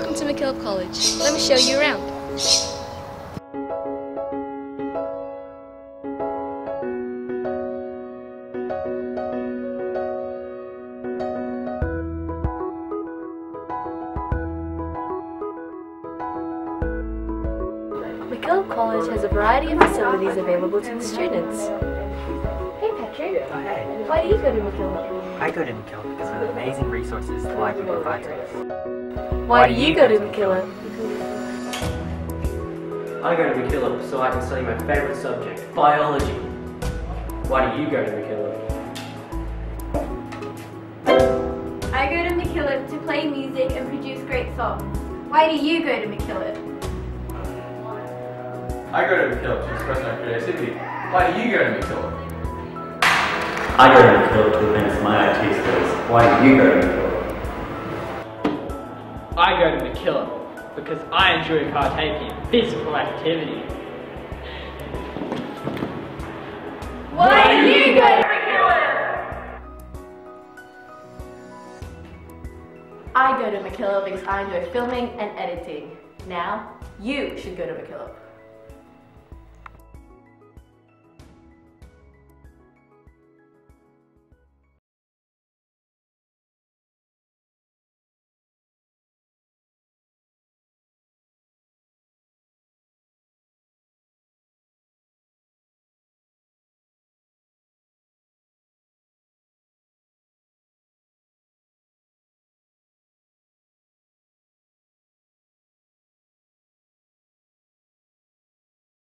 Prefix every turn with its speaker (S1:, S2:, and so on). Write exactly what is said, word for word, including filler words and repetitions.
S1: Welcome to MacKillop College. Let me show you around. MacKillop College has a variety of facilities available to the students. Hey Patrick,
S2: Oh, hey.
S1: why do you go to MacKillop?
S2: I go to MacKillop because of the amazing resources the library provides us.
S1: Why do you go to MacKillop?
S3: I go to MacKillop so I can study my favourite subject, biology. Why do you go to MacKillop?
S4: I go to MacKillop to play music and produce great songs. Why do you go to MacKillop?
S5: I go to MacKillop to express my creativity. Why do you go to MacKillop?
S6: I go to MacKillop to advance my I T skills. Why do you go to MacKillop?
S3: I go to MacKillop because I enjoy partaking in physical activity.
S4: Why do you go to MacKillop?
S7: I go to MacKillop because I enjoy filming and editing. Now, you should go to MacKillop.